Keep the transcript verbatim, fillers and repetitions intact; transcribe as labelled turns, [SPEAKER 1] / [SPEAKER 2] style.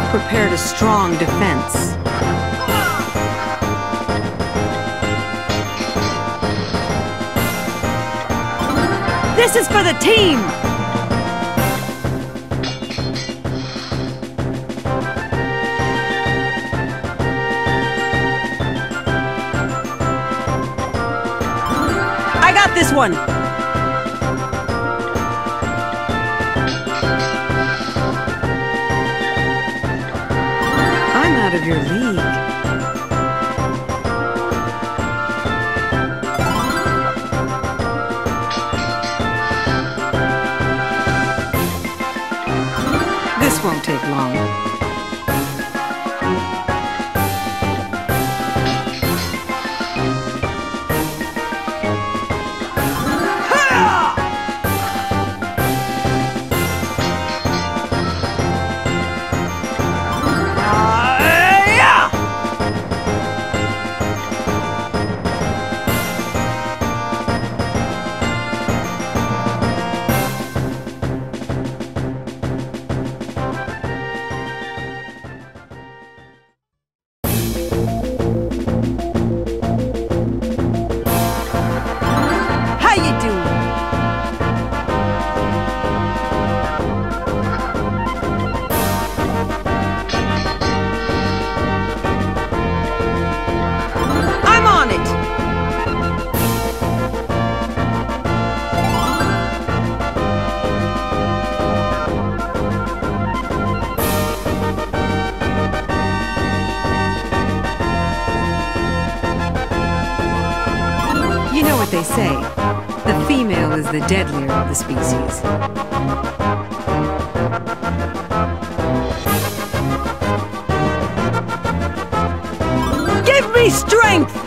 [SPEAKER 1] prepared a strong defense. This is for the team! I got this one! I'm out of your league. This won't take long. You know what they say, the female is the deadlier of the species. Give me strength!